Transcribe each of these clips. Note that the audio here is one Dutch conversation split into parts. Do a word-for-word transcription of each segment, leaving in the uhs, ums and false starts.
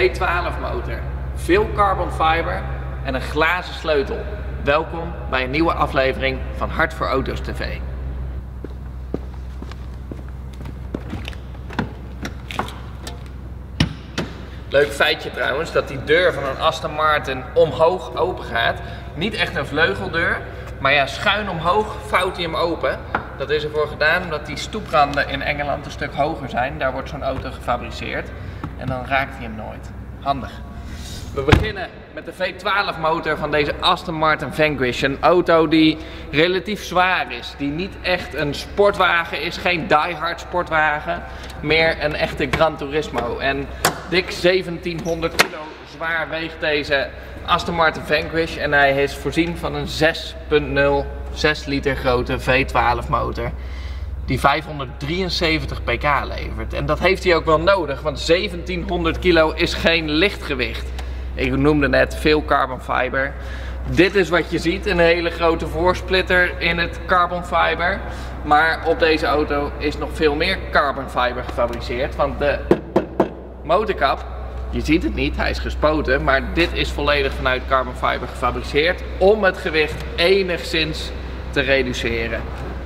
V twaalf motor, veel carbon fiber en een glazen sleutel. Welkom bij een nieuwe aflevering van Hart voor Auto's T V. Leuk feitje trouwens, dat die deur van een Aston Martin omhoog open gaat. Niet echt een vleugeldeur, maar ja, schuin omhoog vouwt hij hem open. Dat is ervoor gedaan omdat die stoepranden in Engeland een stuk hoger zijn. Daar wordt zo'n auto gefabriceerd en dan raakt hij hem nooit. Handig. We beginnen met de V twaalf motor van deze Aston Martin Vanquish. Een auto die relatief zwaar is. Die niet echt een sportwagen is. Geen diehard sportwagen. Meer een echte Gran Turismo. En dik zeventienhonderd kilo zwaar weegt deze Aston Martin Vanquish. En hij is voorzien van een zes punt nul, zes liter grote V twaalf motor. Die vijfhonderddrieënzeventig pk levert. En dat heeft hij ook wel nodig. Want zeventienhonderd kilo is geen lichtgewicht. Ik noemde net veel carbon fiber. Dit is wat je ziet, een hele grote voorsplitter in het carbon fiber. Maar op deze auto is nog veel meer carbon fiber gefabriceerd. Want de motorkap, je ziet het niet, hij is gespoten. Maar dit is volledig vanuit carbon fiber gefabriceerd. Om het gewicht enigszins te reduceren.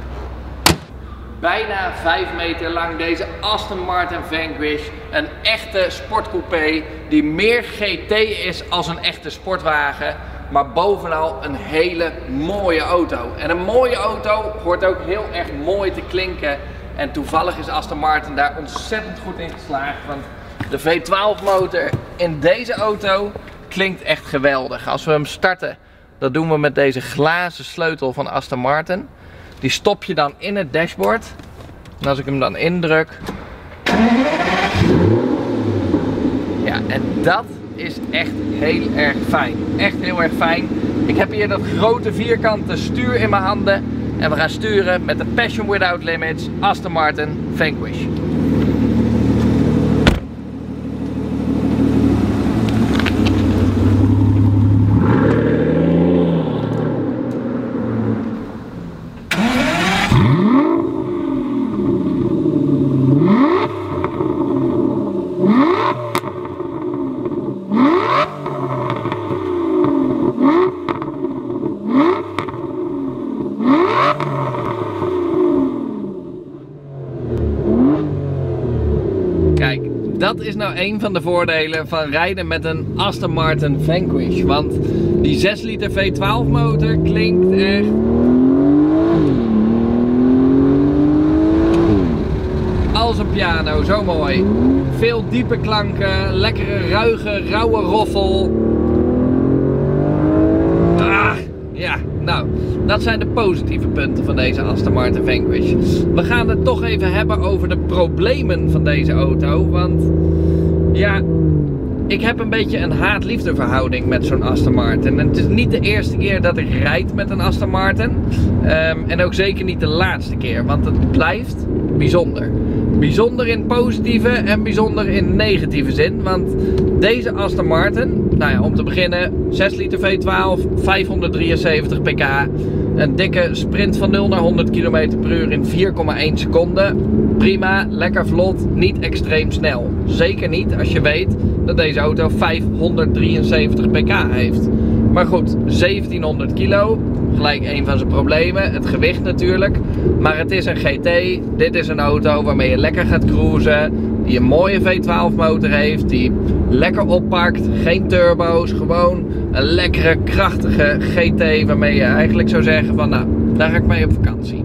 Bijna vijf meter lang deze Aston Martin Vanquish. Een echte sportcoupé die meer G T is als een echte sportwagen. Maar bovenal een hele mooie auto. En een mooie auto hoort ook heel erg mooi te klinken. En toevallig is Aston Martin daar ontzettend goed in geslaagd. Want de V twaalf motor in deze auto klinkt echt geweldig. Als we hem starten, dat doen we met deze glazen sleutel van Aston Martin. Die stop je dan in het dashboard. En als ik hem dan indruk. Ja, en dat is echt heel erg fijn. Echt heel erg fijn. Ik heb hier dat grote vierkante stuur in mijn handen. En we gaan sturen met de Passion Without Limits Aston Martin Vanquish. Kijk, dat is nou een van de voordelen van rijden met een Aston Martin Vanquish. Want die zes liter V twaalf motor klinkt echt als een piano, zo mooi. Veel diepe klanken, lekkere ruige, rauwe roffel. Ah, ja, nou, dat zijn de positieve punten van deze Aston Martin Vanquish. We gaan het toch even hebben over de problemen van deze auto. Want ja, ik heb een beetje een haat-liefde verhouding met zo'n Aston Martin. En het is niet de eerste keer dat ik rijd met een Aston Martin. Um, en ook zeker niet de laatste keer, want het blijft bijzonder. Bijzonder in positieve en bijzonder in negatieve zin. Want deze Aston Martin, nou ja, om te beginnen, zes liter V twaalf, vijfhonderddrieënzeventig pk. Een dikke sprint van nul naar honderd kilometer per uur in vier komma één seconden. Prima, lekker vlot, niet extreem snel. Zeker niet als je weet dat deze auto vijfhonderddrieënzeventig pk heeft. Maar goed, zeventienhonderd kilo, gelijk een van zijn problemen, het gewicht natuurlijk. Maar het is een G T, dit is een auto waarmee je lekker gaat cruisen, die een mooie V twaalf motor heeft, die lekker oppakt, geen turbo's, gewoon een lekkere, krachtige G T waarmee je eigenlijk zou zeggen van nou, daar ga ik mee op vakantie.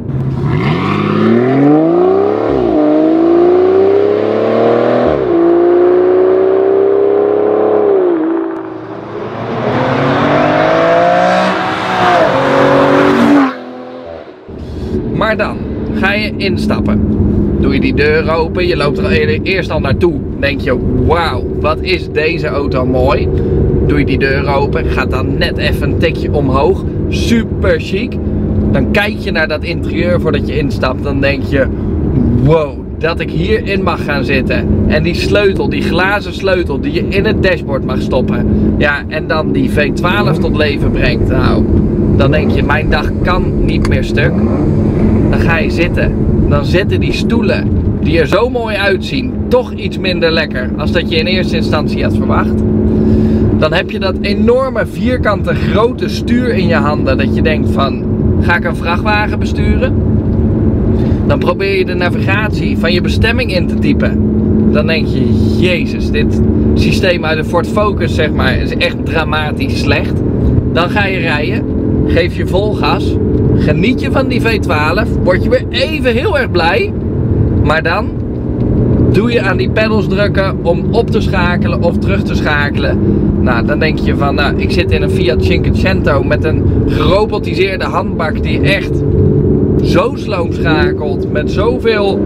Maar dan ga je instappen. Doe je die deur open, je loopt er eerst al naartoe. Denk je, wauw, wat is deze auto mooi. Doe je die deur open, gaat dan net even een tikje omhoog. Super chic. Dan kijk je naar dat interieur voordat je instapt. Dan denk je, wow, dat ik hierin mag gaan zitten. En die sleutel, die glazen sleutel die je in het dashboard mag stoppen. Ja, en dan die V twaalf tot leven brengt. Nou, dan denk je, mijn dag kan niet meer stuk. Dan ga je zitten. Dan zitten die stoelen die er zo mooi uitzien, toch iets minder lekker als dat je in eerste instantie had verwacht. Dan heb je dat enorme vierkante grote stuur in je handen dat je denkt van, ga ik een vrachtwagen besturen? Dan probeer je de navigatie van je bestemming in te typen. Dan denk je, jezus, dit systeem uit de Ford Focus zeg maar is echt dramatisch slecht. Dan ga je rijden, geef je vol gas, geniet je van die V twaalf, word je weer even heel erg blij. Maar dan doe je aan die pedals drukken om op te schakelen of terug te schakelen. Nou, dan denk je van, nou, ik zit in een Fiat Cinquecento met een gerobotiseerde handbak die echt zo sloom schakelt, met zoveel...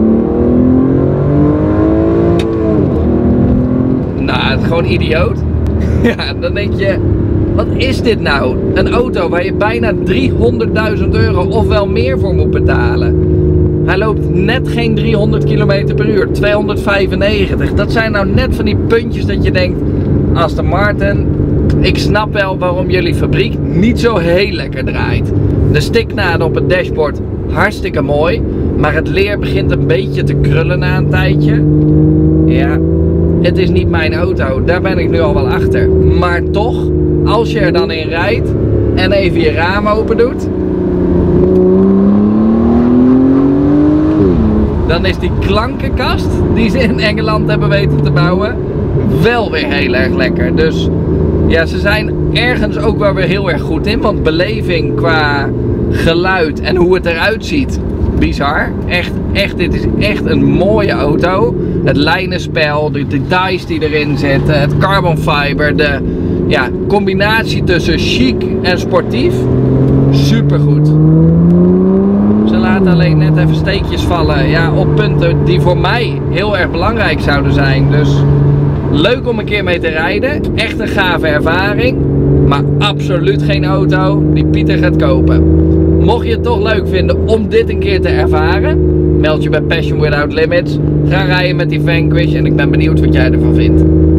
Nou, het is gewoon idioot. Ja, dan denk je, wat is dit nou? Een auto waar je bijna driehonderdduizend euro of wel meer voor moet betalen. Hij loopt net geen driehonderd kilometer per uur, tweehonderdvijfennegentig. Dat zijn nou net van die puntjes dat je denkt, Aston Martin, ik snap wel waarom jullie fabriek niet zo heel lekker draait. De stiknaden op het dashboard, hartstikke mooi, maar het leer begint een beetje te krullen na een tijdje. Ja, het is niet mijn auto, daar ben ik nu al wel achter. Maar toch, als je er dan in rijdt en even je raam open doet, dan is die klankenkast die ze in Engeland hebben weten te bouwen wel weer heel erg lekker. Dus ja, ze zijn ergens ook wel weer heel erg goed in, want beleving qua geluid en hoe het eruit ziet, bizar. Echt, echt, dit is echt een mooie auto. Het lijnenspel, de details die erin zitten, het carbon fiber, de ja, combinatie tussen chic en sportief, supergoed. Ze laten alleen net even steekjes vallen, ja, op punten die voor mij heel erg belangrijk zouden zijn. Dus leuk om een keer mee te rijden, echt een gave ervaring, maar absoluut geen auto die Pieter gaat kopen. Mocht je het toch leuk vinden om dit een keer te ervaren, meld je bij Passion Without Limits, ga rijden met die Vanquish en ik ben benieuwd wat jij ervan vindt.